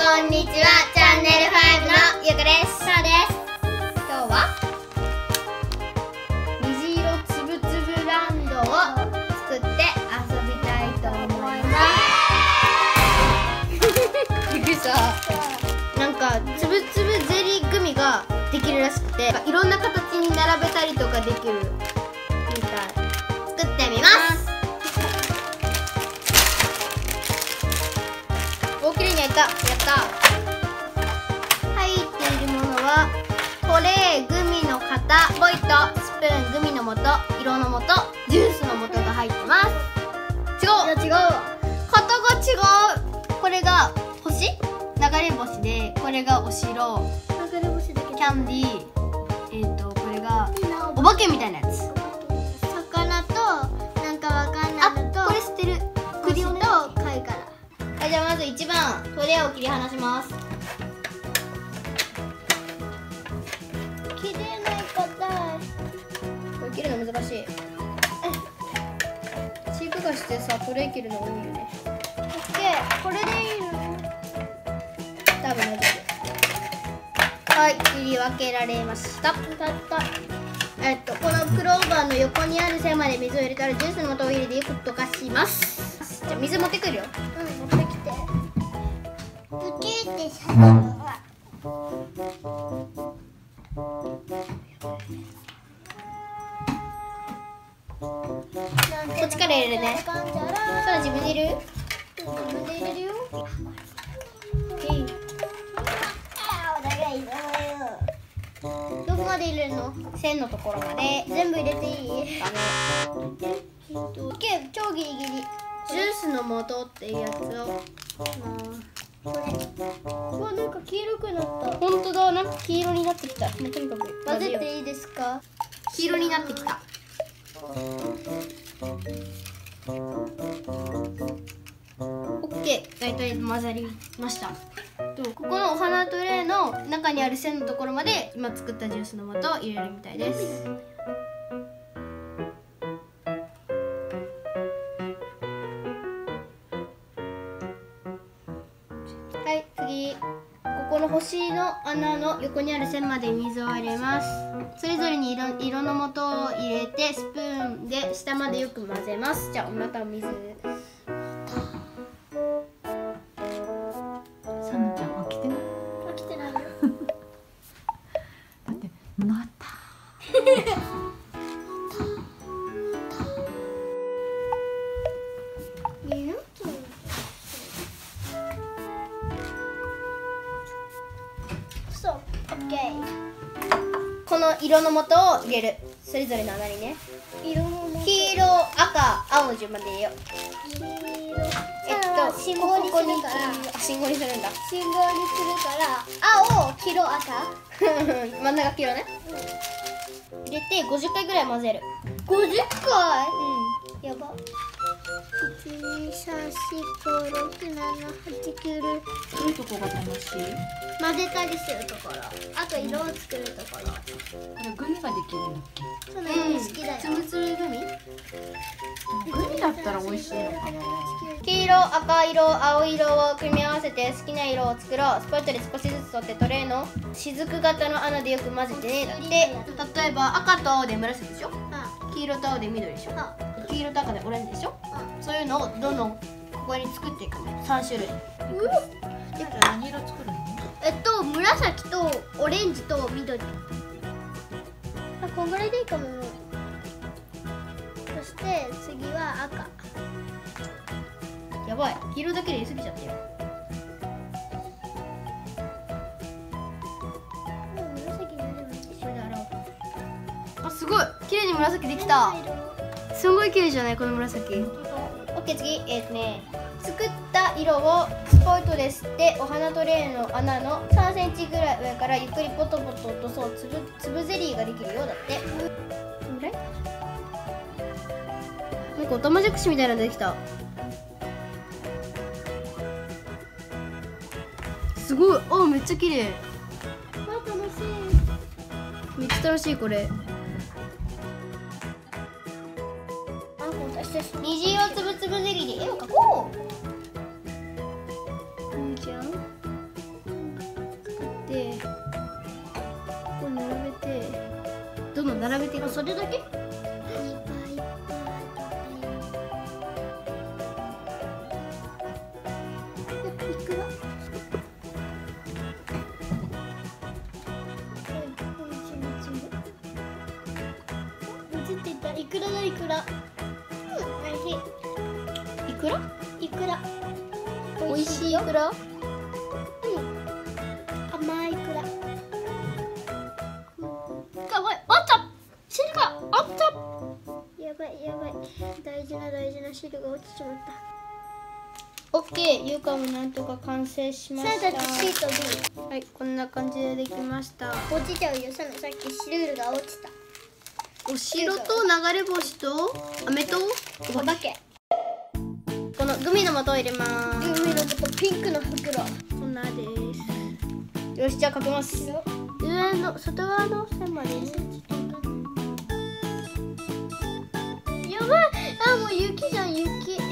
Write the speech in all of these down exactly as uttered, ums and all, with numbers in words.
こんにちは、チャンネルファイブのゆかです。さあです。今日は虹色つぶつぶランドを作って遊びたいと思います。びっくりした。なんかつぶつぶゼリーグミができるらしくて、いろんな形に並べたりとかできるみたい。作ってみます。お、きれいに焼いた。やった。入っているものはトレー、グミの型、ボイト、スプーン、グミの素、色の素、ジュースの素が入ってます。違う。いや違うわ。型が違う。これが星、流れ星で、これがお城、 流れ星だけキャンディー、えっとこれがお化けみたいなやつ。 魚となんかわかんないのと、 あ、これ知ってる。 栗と貝殻。 はい、じゃあまずいちばんトレーを切り離します。 切れない硬い。 これ切るの難しい。飼育菓してさ、トレー切るの多いよね。 オッケー、これでいいの？ 多分大丈夫。はい、切り分けられました。 たったえっとこのクローバーの横にある線まで水を入れたらジュースの素を入れてよく溶かします。じゃあ水持ってくるよ。 うん、持ってきて。プキってしたのはこっちから入れるね。 かんじゃらただ自分で入れる？ 自分で入れるよ。 どこまで入れるの？線のところまで。 全部入れていい？ ダメ。オッケー、超ギリギリ。ジュースの素っていうやつを。 これ。うわ、なんか黄色くなった。 本当だ、なんか黄色になってきた。もうとにかく混ぜていいですか？ 黄色になってきた。オッケー、だいたい混ざりました。ここのお花トレーの中にある線のところまで今作ったジュースの素を入れるみたいです。はい、次。ここの星の穴の横にある線まで水を入れます。それぞれに 色, 色の素を入れてスプーンで下までよく混ぜます。じゃあまたお水。 サナちゃん飽きてない？ 飽きてないよ。 だってまたそう、オッケー。 この色の素を入れる。それぞれの穴にね。 色の黄色、赤、青の順番で入れよう。 黄色。 えっと、 信号にするから。 あ、信号にするんだ。 信号にするから青、黄色、赤。 真ん中黄色ね。入れてごじゅっかいぐらい混ぜる。 五十回。 うん。 やば。一二三四五六七八九。 どういうとこが楽しい？ 混ぜたりするところ。あと色を作るところ。 これグミができるんだっけ？ そのように好きだよ。 つぶつぶグミ？ グミだったら美味しいのかな。 黄色、赤色、青色を組み合わせて好きな色を作ろう。スポイトで少しずつ取ってトレーの雫型の穴でよく混ぜてね。だって例えば赤と青で紫でしょ。黄色と青で緑でしょ。黄色と赤でオレンジでしょ。そういうのをどんどんここに作っていくの。さんしゅるい。 じゃあ何色作るの？ えっと紫とオレンジと緑。あ、こんぐらいでいいかも。そして次は赤。 やばい、黄色だけで入れすぎちゃったよ。 もう紫になればいいでしょ。 これで洗おう。あ、すごい綺麗に紫できた。すごい綺麗じゃない、この紫。オッケー、次。えっとね、作った色をスポイトで吸ってお花トレーの穴のさんセンチぐらい上からゆっくりポトポト落とそう。つぶつぶゼリーができるよ。だってこんぐらい。なんかオタマジャクシみたいなのできた。すごい。あ、めっちゃ綺麗。 あ、楽しい。 めっちゃ楽しいこれ。虹色つぶつぶゼリーで絵を描こう。いいじゃん。 てこう並べてどんどん並べていく。 それだけ？いくらだいくら。うん、おいしい。 いくら？ いくら。 おいしいいくら？ うん。甘いいくら。 かわいい。あった。汁があった。 やばいやばい。大事な大事な汁が落ちちまった。 オッケー、ゆうかもなんとか完成しました。 さあ、だって C と B。 はい、こんな感じでできました。 落ちちゃうよ。さっきシルールが落ちた。 お城と流れ星と飴とお化け。 このグミの素を入れます。 海のとピンクの袋。 こんなです。よし、じゃあかけます。上の外側の線まで。 やばい。あ、もう雪じゃん雪。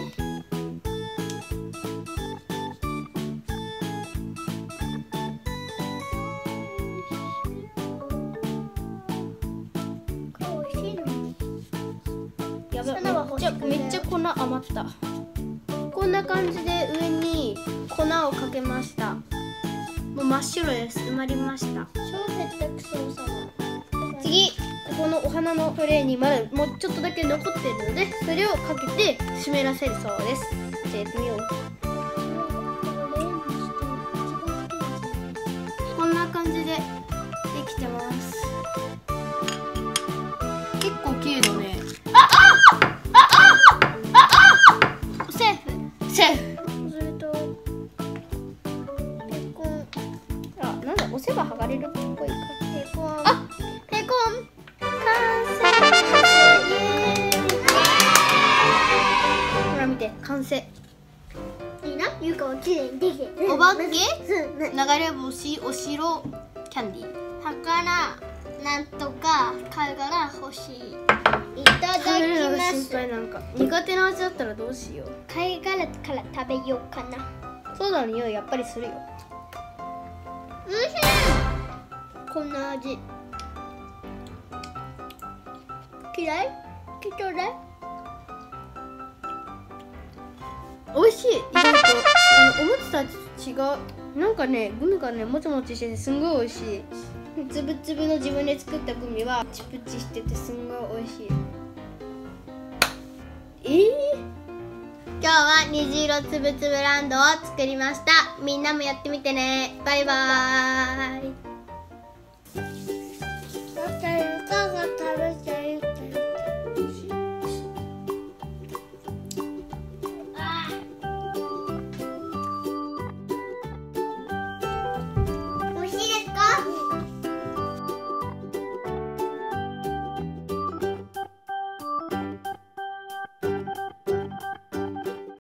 やばい、めっちゃめっちゃ粉余った。こんな感じで上に粉をかけました。もう真っ白です。埋まりました。 超へったくそさな。 次、ここのお花のトレーにまだもうちょっとだけ残っているので、それをかけて湿らせるそうです。じゃあやってみよう。こんな感じでできてます。結構綺麗だね。 セーフ。 セーフ。 それとペコン。 あ、なんだ、押せば剥がれるっぽいか。 ペコン。 あ、 ペコン。 完成。イエーイ。ほら見て、完成。 いいな。ゆうかは綺麗にできる。 お化け、 うん。 流れ星、お城、キャンディー。 宝なんとか貝殻欲しい。いただき食べるのが心ます。 配なんか。苦手な味だったらどうしよう。 貝殻から食べようかな。 そうだね、匂いやっぱりするよ。 おいしい。こんな味。嫌い？嫌い？ 美味しい。意外とあのおもちとは違う。なんかね、グミがねもちもちしててすんごい美味しい。つぶつぶの自分で作ったグミはプチプチしててすんごい美味しい。えー、今日は虹色つぶつぶランドを作りました。みんなもやってみてね。バイバーイ。